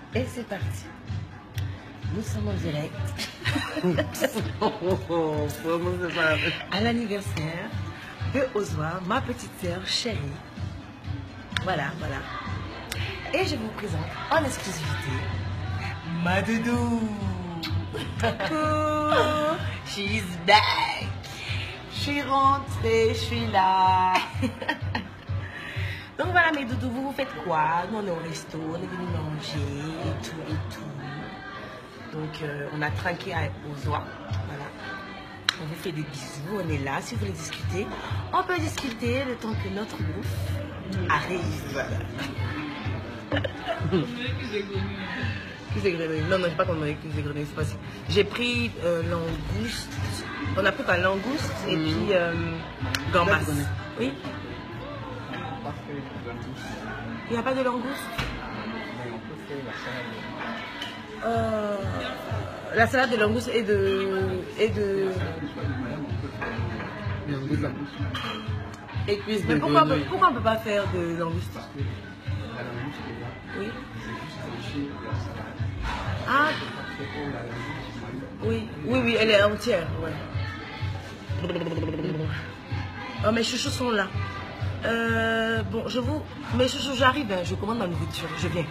Et c'est parti. Nous sommes en direct. À l'anniversaire de Ozwa, ma petite sœur chérie. Voilà, voilà. Et je vous présente en exclusivité ma doudou. Coucou. She's back. Je suis rentrée, je suis là. Donc voilà mes doudous, vous faites quoi? Nous on est au resto, on est venu manger et tout et tout. Donc on a trinqué à Ozwa. Voilà. On vous fait des bisous, on est là. Si vous voulez discuter, on peut discuter le temps que notre bouffe arrive. Voilà. Cuisse de grenouille. Non, non, je n'ai pas commandé cuisse de grenouille, c'est pas ça. J'ai pris langouste. On a pris pas langouste et puis gambas. Oui. Il n'y a pas de langouste. La salade de langouste et de et cuisse de pourquoi on ne peut pas faire de langouste? Oui. Ah. Oui, oui, oui, elle est entière. Ouais. Oh, mes chouchous sont là. Bon, mes chouchous, j'arrive, hein, je commande ma nourriture, je viens.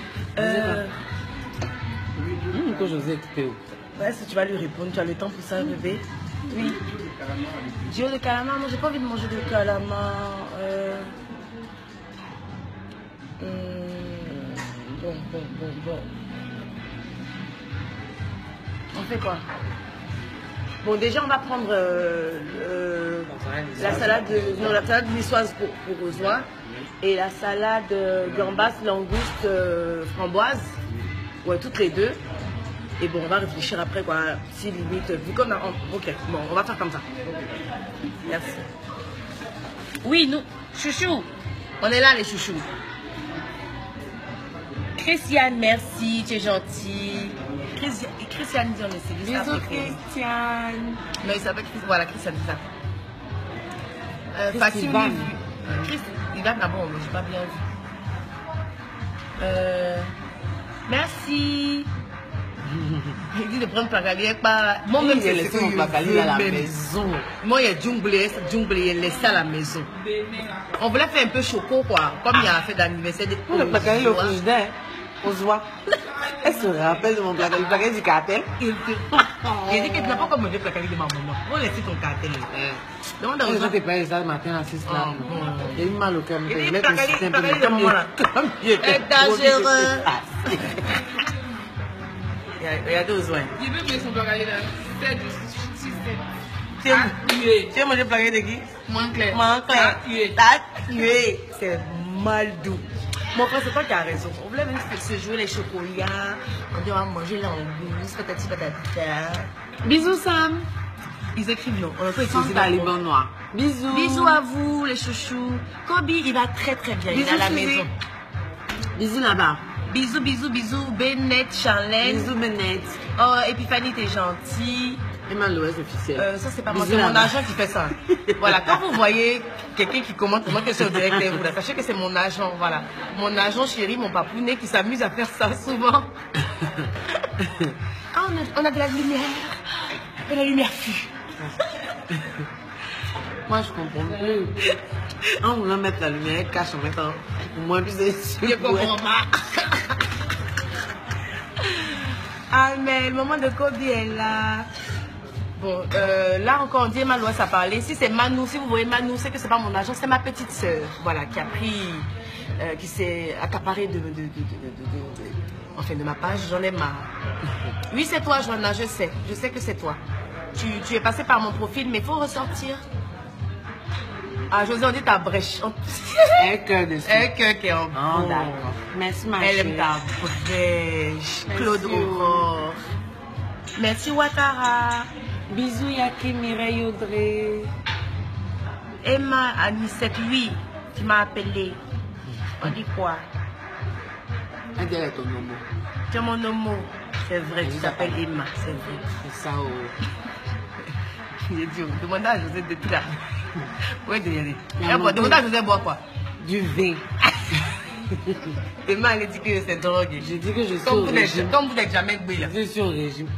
Quand José est occupé. Ouais, si tu vas lui répondre, tu as le temps pour ça, bébé. Oui. Dio de calamar, non, j'ai pas envie de manger de calamar. Bon. On fait quoi? Bon, déjà, on va prendre la salade niçoise pour Ozwa et la salade gambas, langouste, framboise. Ouais, toutes les deux. Et bon, on va réfléchir après, quoi. Si limite, vu qu'on a... Ok, bon, on va faire comme ça. Merci. Oui, nous, chouchou. On est là, les chouchous. Christiane, merci, tu es gentille. Christiane, dit on essaie. Bisous, Christiane. Non, il s'appelle Christiane. Voilà, Christiane, c'est ça. Facile, Ivan, ah bon, mais j'ai pas bien vu. Merci. Il dit de prendre Placali pas. Moi, même j'ai laissé mon Placali à la maison. Moi, il y a Djungle, il laissé à la maison. On voulait faire un peu choco, quoi. Comme il y a un fait d'anniversaire. Le Placali, le frigidaire, Ozwa. Elle se rappelle de mon Placali, le Placali du cartel. Il dit que tu n'as pas encore mangé Placali de ma maman. On laisse ton cartel. Demande à Ozwa. Je t'ai pas ça le matin à 6 là. J'ai eu mal au cœur. Il dit Placali de maman là. Exagéreux. Il y a deux soins. Il veut mettre son Placali là. 7, 6, 7. Tu as mangé Placali de qui? Moins clair. T'as tué. C'est mal doux. Mon frère, c'est toi qui as raison. On voulait même se jouer les chocolats. On dit on va manger l'angouste, patati patata. Bisous, Sam. Ils écrivent non. On peut utiliser la limon noir. Bisous. Bisous à vous, les chouchous. Kobe, il va très très bien. Bisous, il est à la maison. Bisous là-bas. Bisous, bisous, bisous. Bennett, Charlène. Bisous, Bennett. Oh, Epiphanie, t'es gentille. Emma Loès officiel. Ça, c'est pas moi, c'est mon agent qui fait ça. Voilà, quand vous voyez quelqu'un qui commente moi que c'est au direct, vous sachez que c'est mon agent. Voilà. Mon agent chéri, mon papounet qui s'amuse à faire ça souvent. Ah, on a de la lumière. Et la lumière fut. Moi, je comprends plus. En voulant mettre la lumière, cache en mettant au moins plus de Je comprends pas. Ah, mais le moment de Kobe est là. Bon, là encore, on dit Emma Loès a parlé. Si c'est Manou, si vous voyez Manou, c'est que c'est pas mon agent, c'est ma petite sœur, voilà, qui a pris, qui s'est accaparée de ma page. J'en ai marre. Oui, c'est toi, Joanna, je sais que c'est toi. Tu es passé par mon profil, mais il faut ressortir. Ah, José, on dit ta brèche. Un cœur dessus. Un cœur qui est en bon. D'accord. Merci, ma Elle chérie. aime ta brèche. Claude Aurore. Merci, Ouattara. Bisous, Yaki, Mireille, Audrey. Emma, Anisette, oui, tu m'as appelé. On dit quoi? Elle dit elle est ton nom. Tu es mon nom. C'est vrai, tu t'appelles Emma, c'est vrai. C'est ça, oh. J'ai dit, demande à José de tout là. Oui, de y aller. Demande à José boire quoi? Du vin. Demain, elle dit que c'est drogue. Je dis que je suis au régime. Comme vous n'êtes jamais gbé là. Je suis au régime.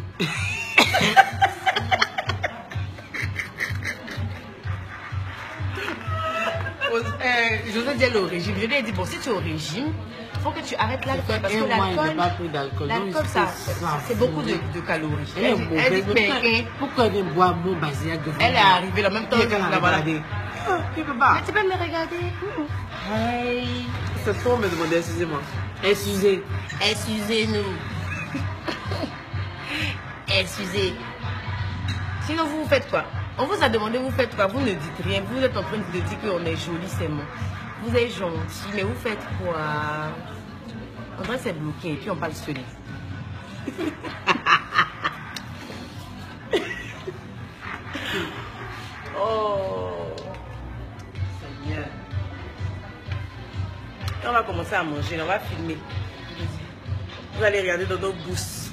Je veux dire le régime. Je lui ai dit, bon, si tu es au régime, il faut que tu arrêtes l'alcool. Parce que Il n'a pas pris l'alcool, d'alcool. c'est beaucoup de calories. Elle dit, mais pourquoi elle boit mon basiac devant elle est arrivée en même temps qu'elle a regardé. Tu peux pas. Mais tu peux me regarder. Hey. C'est trop me demander, excusez-moi. Excusez-nous. Excusez. Sinon, vous faites quoi? On vous a demandé, vous faites quoi? Vous ne dites rien. Vous êtes en train de dire qu'on est joli, c'est bon. Vous êtes gentil, mais vous faites quoi? On dirait que c'est bloqué et puis on parle seul. Oh, c'est bien. On va commencer à manger, on va filmer. Vous allez regarder dans nos bousses.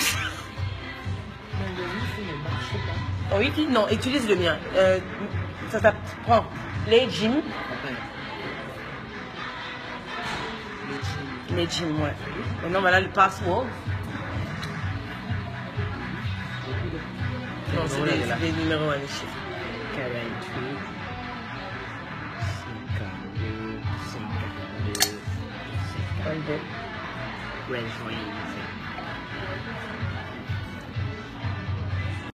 Oh, oui, non, utilise le mien. Ça prend les jeans. Les jeans, ouais. Maintenant, voilà le password. Non, c'est des numéros à les chiffres. 48, 52, 52, 52. Range Rover.